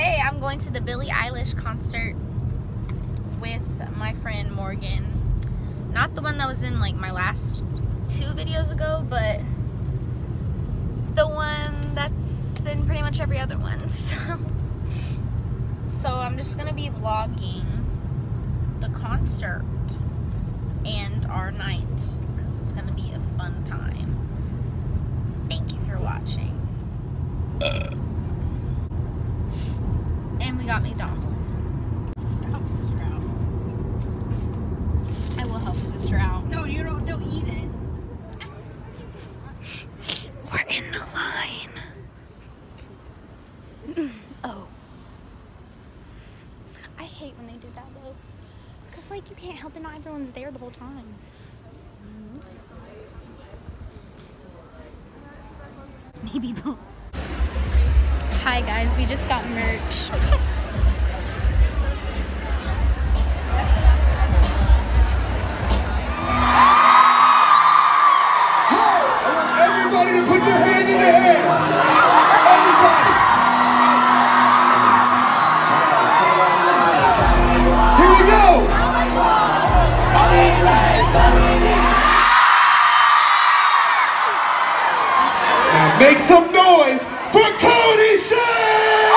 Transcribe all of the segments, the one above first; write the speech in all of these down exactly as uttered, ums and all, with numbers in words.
today I'm going to the Billie Eilish concert with my friend Morgan. Not the one that was in like my last two videos ago, but the one that's in pretty much every other one. So, so I'm just gonna be vlogging the concert and our night because it's gonna be a fun time. Thank you for watching. And we got McDonald's. Help sister out. I will help sister out. No, you don't. Don't eat it. We're in the line. Oh. I hate when they do that though. Cause like you can't help it, not everyone's there the whole time. Maybe both. Hi guys, we just got merch. Everybody to put your hand in the air. Everybody. Here we go. Now make some noise for Cody Shea.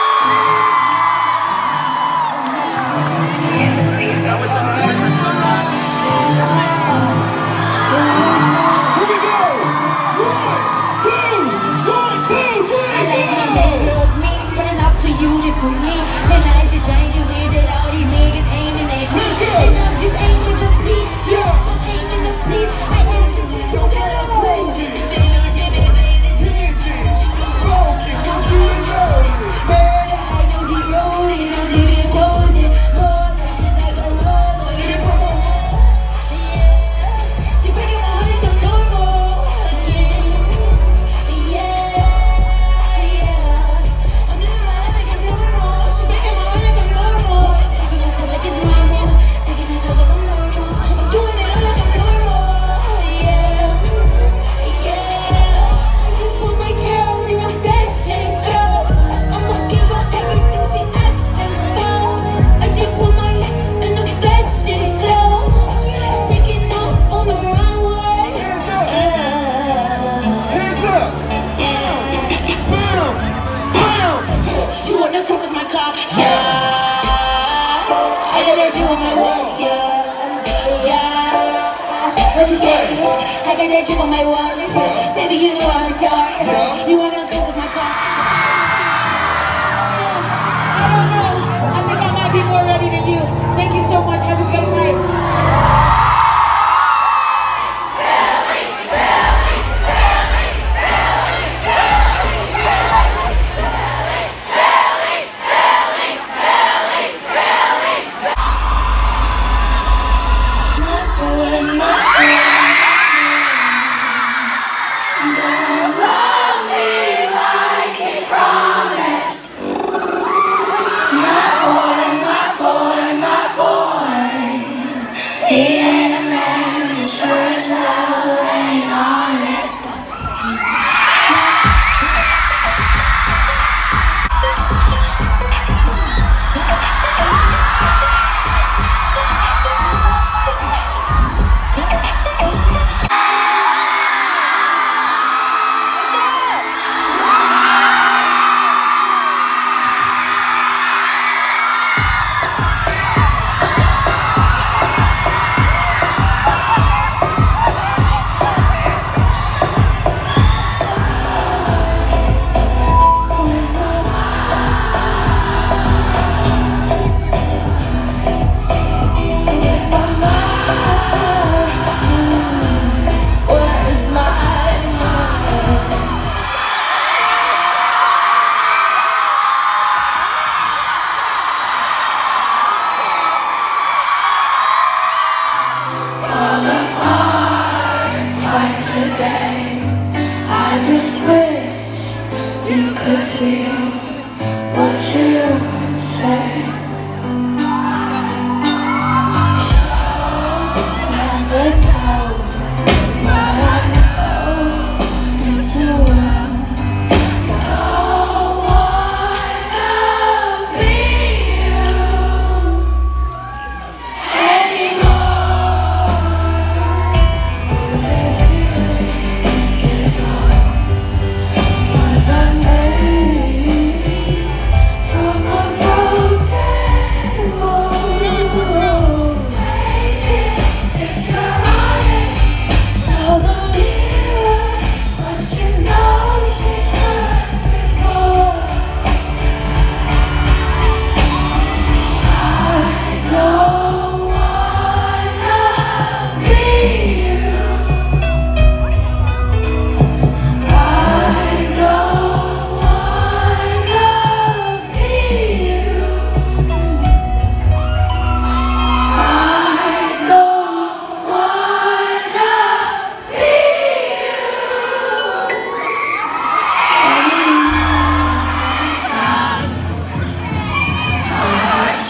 I got that chip on my wall, baby, you know I'm a star. You wanna come cause my car? I don't know. I think I might be more ready than you. Thank you so much. Have a great night.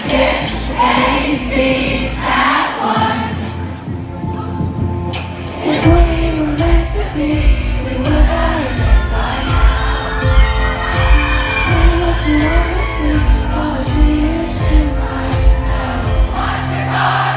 skip so many beats at once. If we were meant to be, we would have been by now. See what you wanna see, all I see is you right now. Watch your heart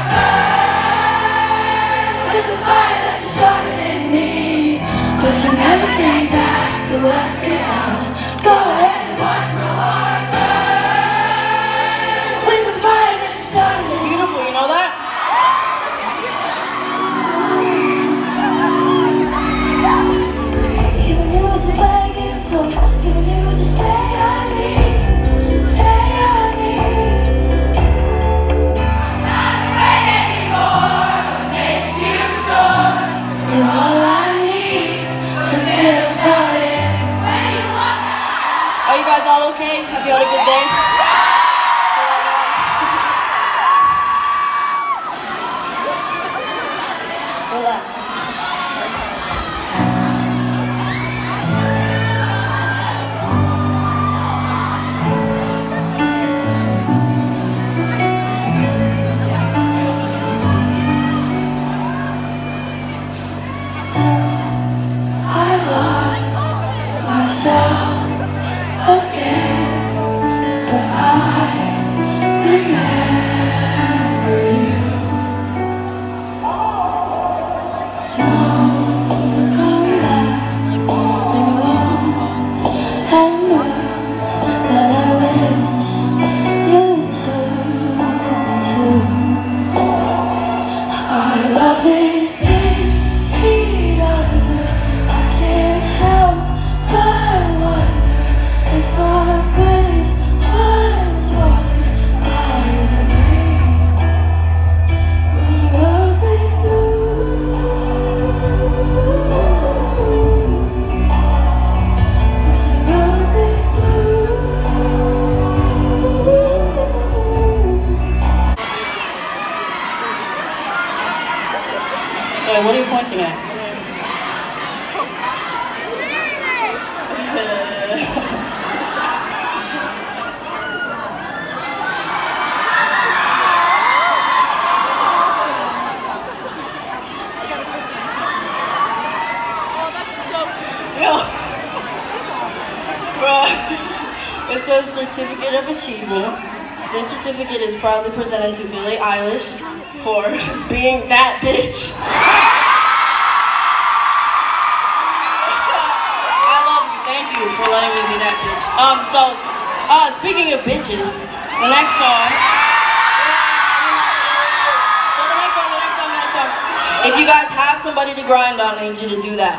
burn with the fire that you started in me, but you never came back to ask it out. Go ahead and watch my heart burn with the fire that you started in me. Beautiful, you know that? Even knew what you're begging for, even knew what you say I need, say I need. I'm not afraid anymore, what makes you sure? You're all I need, forget about it. When you walk out. Are you guys all okay? Have you had a good day? Relax. I lost myself again, but I remember you. Don't come back, they won't have more, but I wish you to, too. Our love is six feet under. I can't help but wonder if our grave was watered by the rain. When a rose is blue, when a rose is blue. Wait, what are you pointing at? Bro, it says Certificate of Achievement. This certificate is proudly presented to Billie Eilish for being that bitch. I love you. Thank you for letting me be that bitch. Um, so, uh, speaking of bitches, the next song. So the next song, the next song, the next song. If you guys have somebody to grind on, I need you to do that.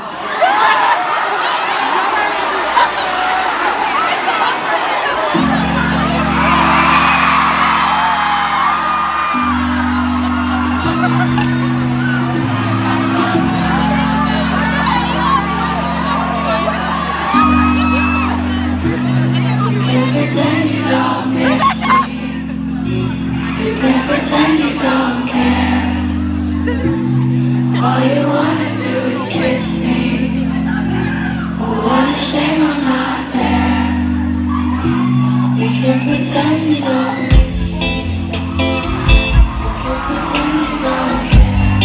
Pretend you don't miss me. You can pretend you don't care. All you wanna do is kiss me. Oh, what a shame I'm not there. You can pretend you don't miss me. You can pretend you don't care.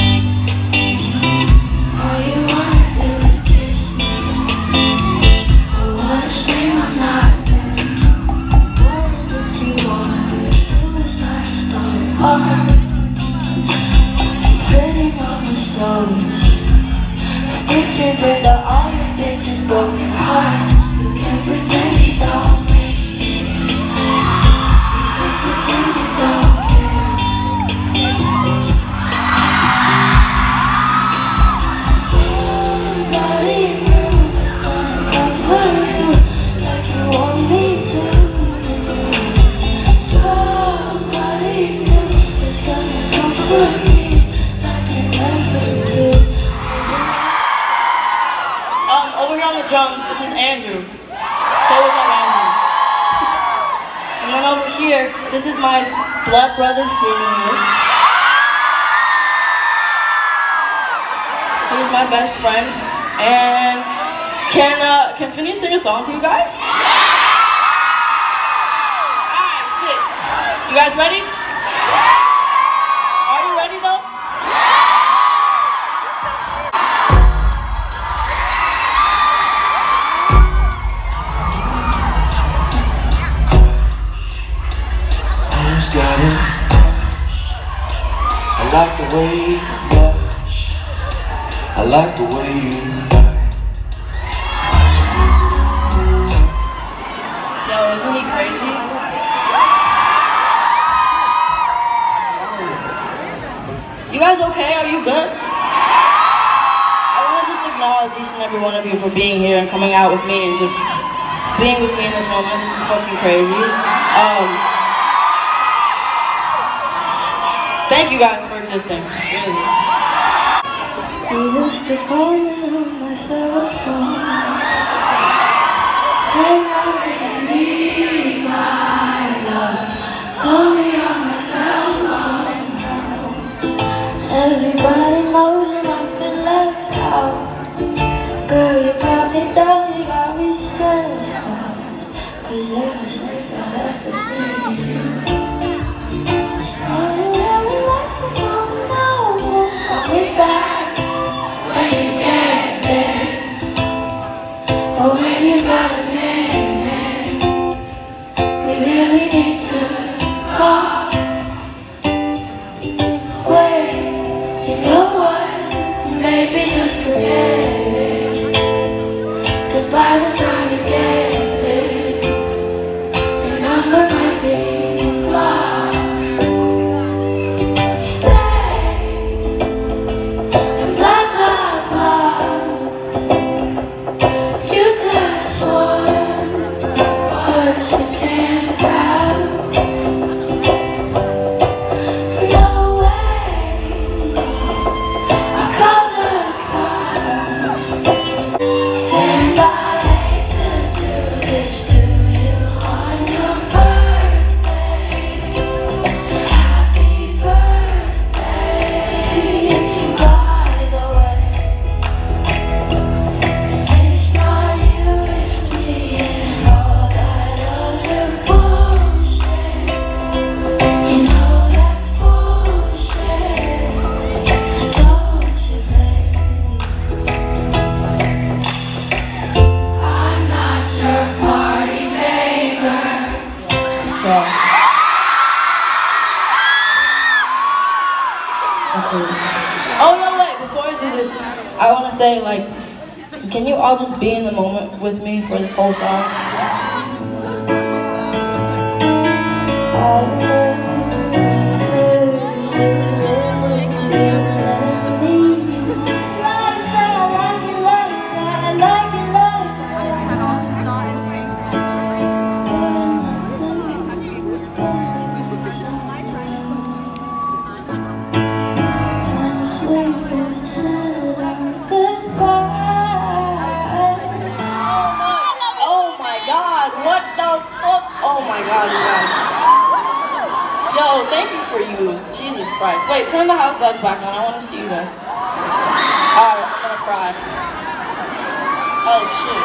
All you wanna do is kiss me. Oh, what a shame I'm not there. Pretty mama souls, stitches into all your bitches' broken hearts. You can pretend you don't miss me. You can pretend you don't care. Somebody new is gonna come for you like you want me to. Somebody new is gonna come for me like you never do. Um, over here on the drums, this is Andrew. So what's up, Andrew? And then over here, this is my blood brother, Phineas. He's my best friend. And can uh, can Phineas sing a song for you guys? Alright, sick. You guys guys ready? Are you ready though? Who's got it? I like the way you blush. I like the way you bite. Yo, isn't he crazy? You guys okay? Are you good? I want to just acknowledge each and every one of you for being here and coming out with me and just being with me in this moment. This is fucking crazy. Um, thank you guys for existing. Really. You used to call me on my cell phone. Right now you need my love. Call me on my cell phone. Everybody knows and I feel left out. Girl, you got me down, you got me stressed out. Cause ever since I left the city, started reminiscing on now. Call me back when you get there. Or when you got a man, we really need to talk. Wait, you know what? Maybe just forget it. Cause by the time you get this, the number might be blocked. Stay and blah blah blah. You just want what you can't have. No way. I call the cops. And I hate to do this to you on your birthday. Happy birthday. By the way, it's not you, it's me and all that other bullshit. You know that's bullshit, don't you, babe? I'm not your party favor. So, let's go. Oh no, wait, before I do this, I want to say, like, can you all just be in the moment with me for this whole song? Oh my god, what the fuck? Oh my god, you guys. Yo, thank you for you. Jesus Christ. Wait, turn the house lights back on. I want to see you guys. Alright, I'm gonna cry. Oh shit.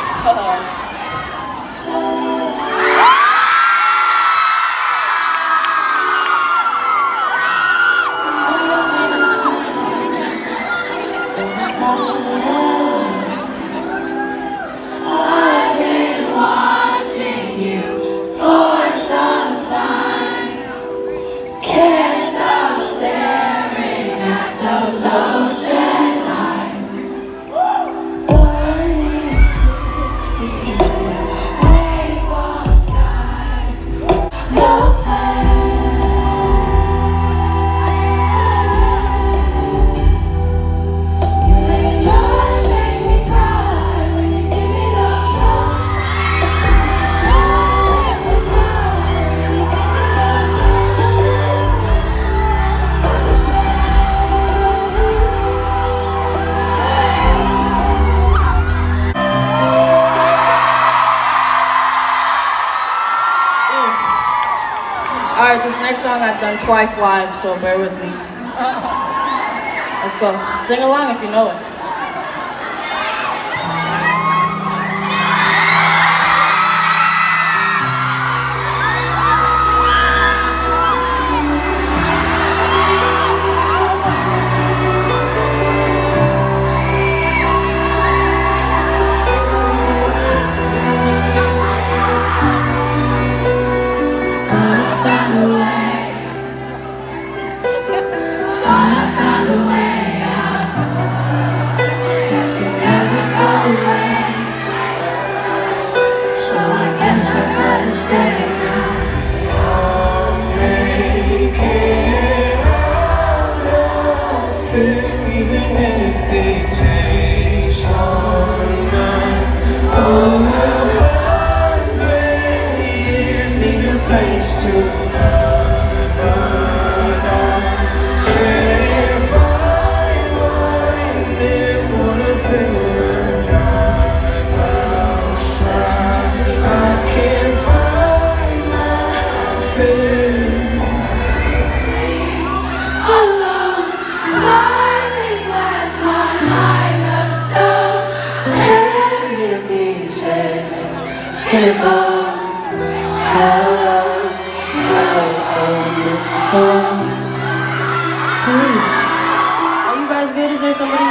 I've been watching you for some time. Can't stop staring at those ocean eyes. Burning cities with neon skies. No you ain't gonna make me cry when you give me those touch. Make me cry when you give me those touches. Alright, this next song I've done twice live, so bear with me. Let's go. Sing along if you know it. find a way. Thought I found a way out, but you never go away. So I guess I gotta stay now. I'll make it out of here, even if it takes all night. Oh, a hundred years need a place to hide, but I can't find mine. They wanna figure life outside. I can't find my fear. Alone, lying glass, my mind of stone. Tear me to pieces, skin and bone. Hello, welcome home. Are you guys good? Is there somebody?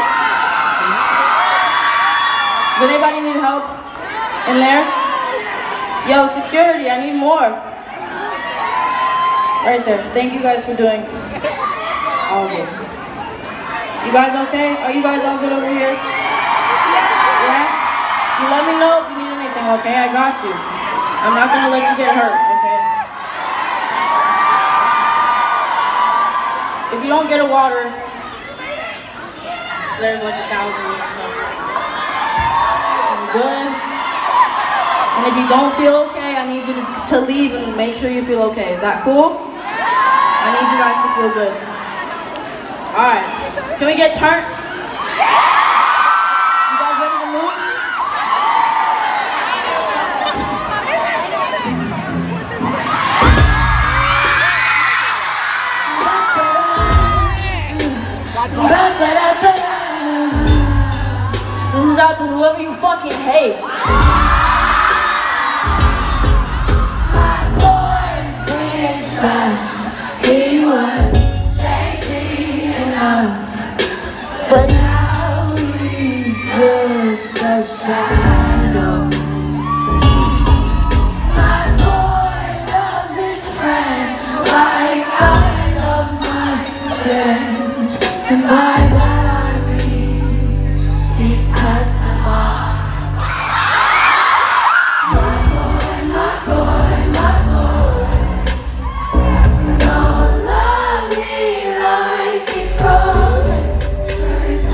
Does anybody need help in there? Yo, security, I need more. Right there. Thank you guys for doing all this. You guys okay? Are you guys all good over here? Yeah? You let me know if you need anything, okay? I got you. I'm not gonna let you get hurt, okay? If you don't get a water, there's like a thousand or something. I'm good. And if you don't feel okay, I need you to, to leave and make sure you feel okay. Is that cool? I need you guys to feel good. Alright. Can we get turned? You guys ready to move? This is out to whoever you fucking hate. He was shady enough, but now he's just a shadow. My boy loves his friends like I love my friends, and by that I mean he cuts them off. My boy, my boy, my boy. Don't love me like he promises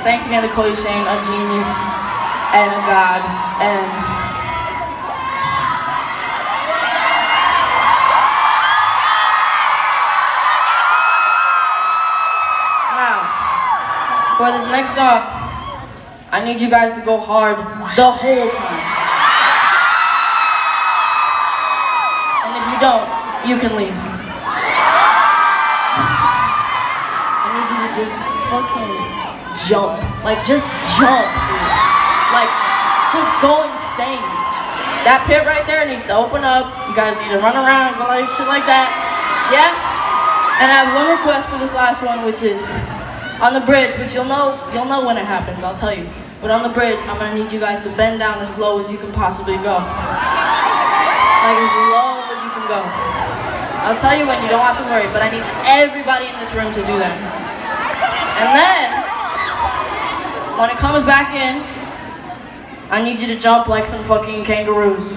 thanks again to Cody Shane, a genius and a god. And now, for this next song, I need you guys to go hard the whole time. And if you don't, you can leave. I need you to just fucking jump. Like, just jump, dude. Like, just go insane. That pit right there needs to open up. You guys need to run around, go like shit like that. Yeah? And I have one request for this last one, which is on the bridge, which you'll know, you'll know when it happens, I'll tell you. But on the bridge, I'm gonna need you guys to bend down as low as you can possibly go. Like, as low as you can go. I'll tell you when, you don't have to worry, but I need everybody in this room to do that. And then, when it comes back in, I need you to jump like some fucking kangaroos.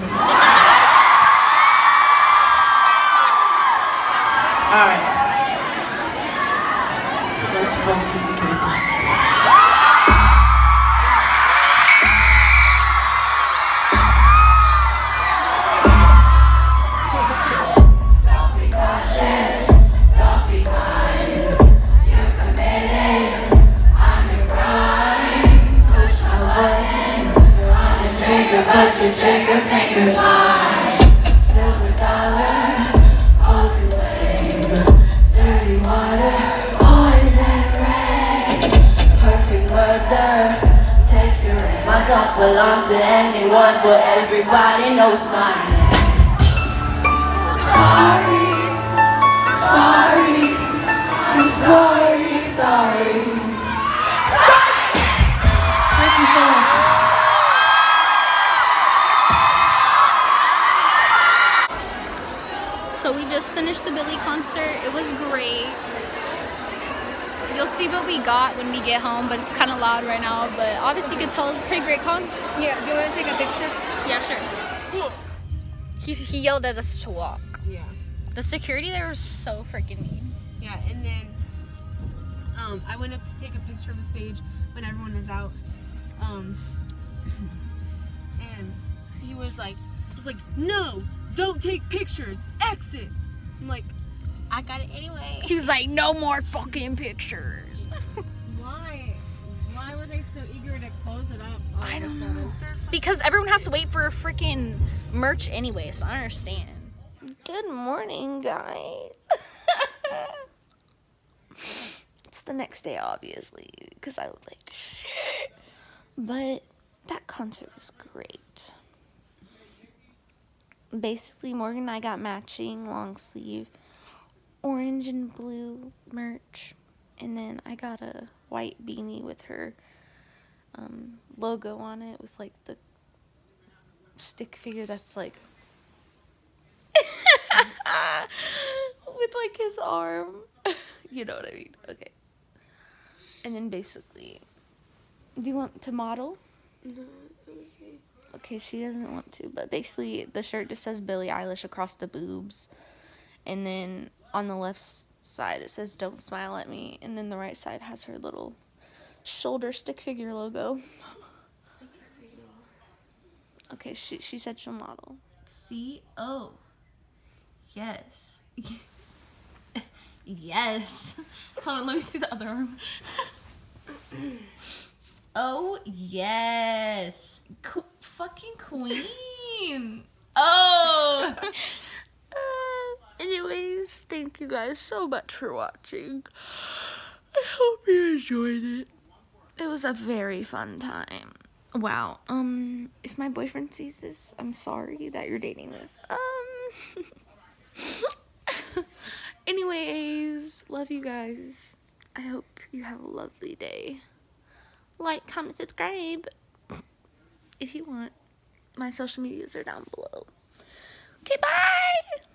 Alright. Let's fucking get it. But your trigger finger's mine. Silver dollar, open flame, dirty water, poison rain. Perfect murder, take your aim. I don't belong to anyone, but everybody knows mine. Sorry, sorry, I'm sorry, sorry. Stop! Thank you so much. So we just finished the Billy concert. It was great. You'll see what we got when we get home, but it's kind of loud right now. But obviously you can tell it's a pretty great concert. Yeah, do you want to take a picture? Yeah, sure. He, he yelled at us to walk. Yeah. The security there was so freaking mean. Yeah, and then um, I went up to take a picture of the stage when everyone is out. Um, and he was like, I was like, no, don't take pictures, exit. I'm like, I got it anyway. He was like, no more fucking pictures. Why? Why were they so eager to close it up? all I of a don't sudden? know. Because everyone has to wait for freaking merch anyway, so I understand. Good morning, guys. It's the next day, obviously, because I look like shit. But that concert was great. Basically, Morgan and I got matching long sleeve orange and blue merch. And then I got a white beanie with her um, logo on it with like the stick figure that's like with like his arm. You know what I mean? Okay. And then basically, do you want to model? No, it's okay. Okay, she doesn't want to, but basically the shirt just says Billie Eilish across the boobs. And then on the left side it says don't smile at me, and then the right side has her little shoulder stick figure logo. Okay, she she said she'll model. See? Oh. Yes. Yes. Hold on, let me see the other arm. Oh, yes. Qu- fucking queen. Oh. uh, anyways, thank you guys so much for watching. I hope you enjoyed it. It was a very fun time. Wow. Um, if my boyfriend sees this, I'm sorry that you're dating this. Um. Anyways, love you guys. I hope you have a lovely day. Like, comment, subscribe if you want. My social medias are down below. Okay, bye!